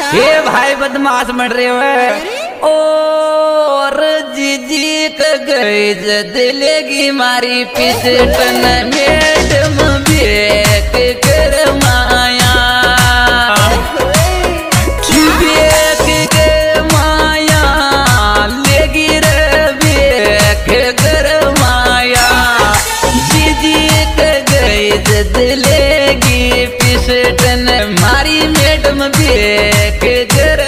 हे भाई बदमाश मर रहे हो और जीजी क गई दिलेगी मारी पिस्टन मैडम बेक कर माया बेक के माया लेगी रे बेक कर माया जीजी क गई दिलेगी पिस्टन मारी मैडम बेक कर